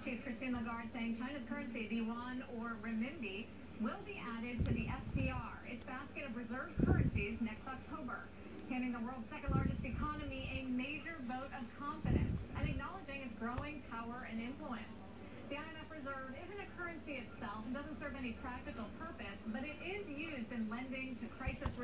Chief Christine Lagarde saying China's currency, the yuan or renminbi, will be added to the SDR, its basket of reserve currencies, next October, handing the world's second-largest economy a major vote of confidence and acknowledging its growing power and influence. The IMF reserve isn't a currency itself and doesn't serve any practical purpose, but it is used in lending to crisis